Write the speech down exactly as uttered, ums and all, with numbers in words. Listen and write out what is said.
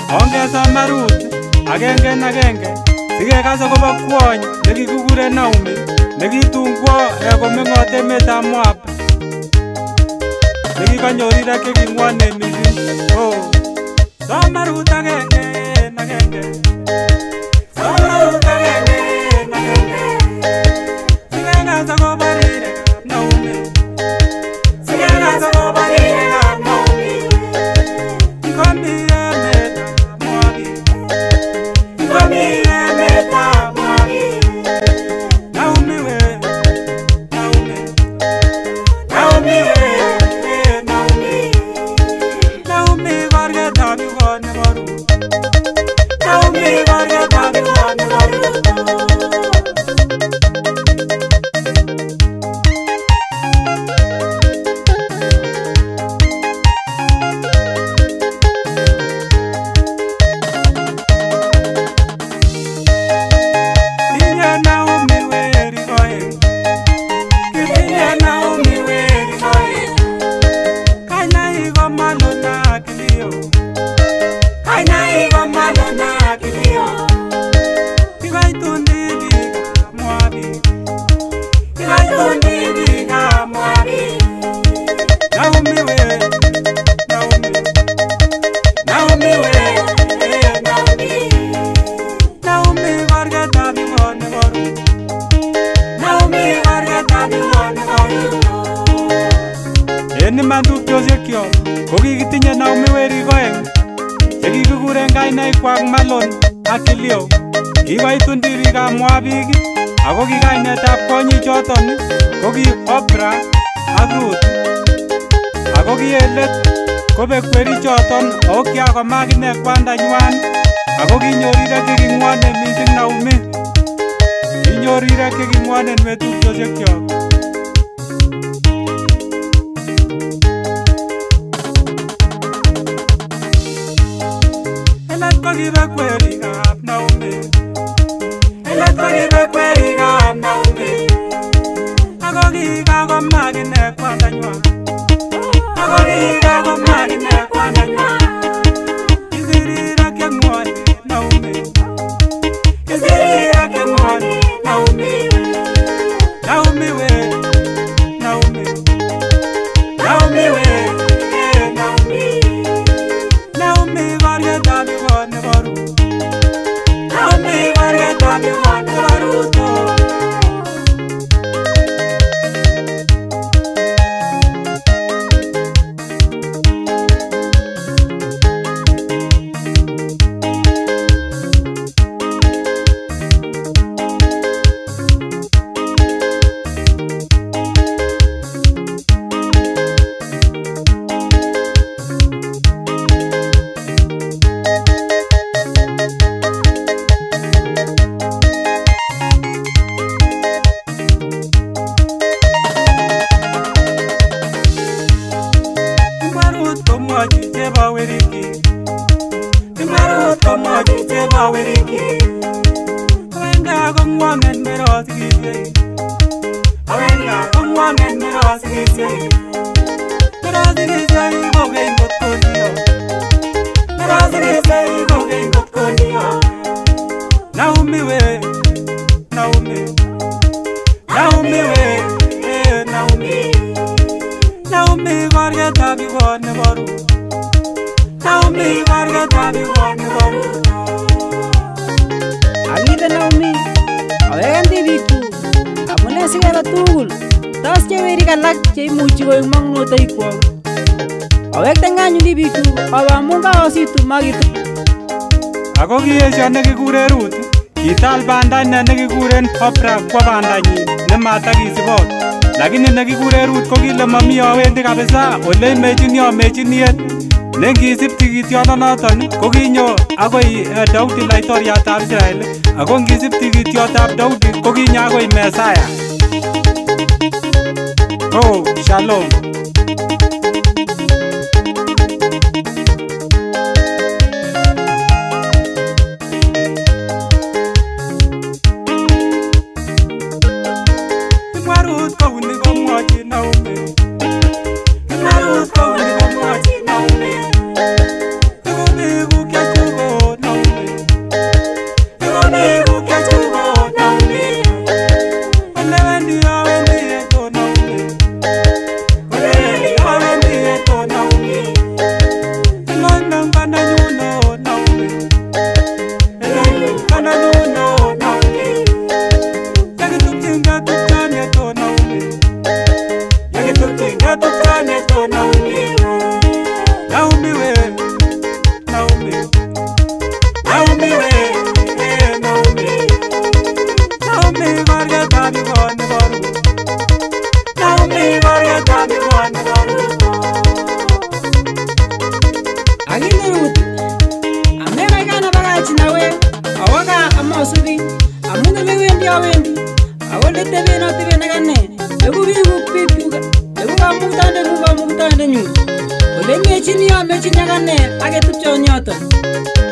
ongesoma Ruth agenge en agenge sikekase kobo kwony nekikikure Naomi nekitun kwo komeng'ot emetab Moab nekikanyor rirek cheking'wonen mising. Oh, soma Ruth agenge en agenge, soma Ruth agenge en agenge sikekase kobo rirekab Naomi, sikekase kobo rirekab Naomi. Ikomi emetab Moabit, ikomi emetab Moabit. Naomi we, Naomi, Naomi we, Naomi, Naomi korketab ikot nebo Ruth, Naomi korketab ikot nebo Ruth. Kokikitinye Naomi werik oeng chekikikuren kainaikwak Malon ak Kilio. Kikoitun tibikab Moabik ako ki kainetab kwonyichoton ko ki Opra ak Ruth. Ako ki en let kobek werichoton ako kiakoma akine kwandanywan ako kinyor rirek cheking'wonen mising Naomi. Kinyor rirek cheking'wonen metupchosiekyok. Kokibek werikab Naomi, elet kokibek werikab Naomi, ako kikakoma akine kwandanywan, ako kikakoma akine kwandanywan. Kisir rirek cheng'wonen Naomi, kisir rirek cheng'wonen Naomi. Naomi we, Naomi, Naomi we, Naomi, Naomi korketab ikot nebo Ruth, Naomi korketab ikot nebo Ruth. Naomi we, Naomi, Naomi we, Naomi, Naomi korketab ikot nebo Ruth, Naomi korketab ikot nebo Ruth. Akile Naomi, aweken tibikchu, amune sikebe tugul, tos che werik alak cheimuchi koek mong'unotoikwok. Awekte ng'anyu tibikchu, awe amu kaositu makitu. Ako kiesio nekikure Ruth, kital banda ine nekikuren Opra kwo bandanyin nematakisibot. Lakini nekikure Ruth ko kile mami awendi kabisa ole imechini amechiniet. Nengisib tikitiononoton ko kinyo akoi Daudi laitoriatab Israel, ako ngisib tikitiotab Daudi ko kinyo akoi Mesaya. Oh, shalom. Naomi, katupchane to Naomi. Naomi we, Naomi. Naomi we, eh Naomi. Naomi varga tabi gon goru. Naomi varga tabi gon goru. Agile Ruth. Amega kana baga chinawe. Awaga amosubi. Amuna lewendi awendi. Awole tebe na tebe na gane. Egu bi gupi juga. Egu kamu tande gu kamu tande nyu. Ole mechini ya mechini gane. Age tupcho nyoto.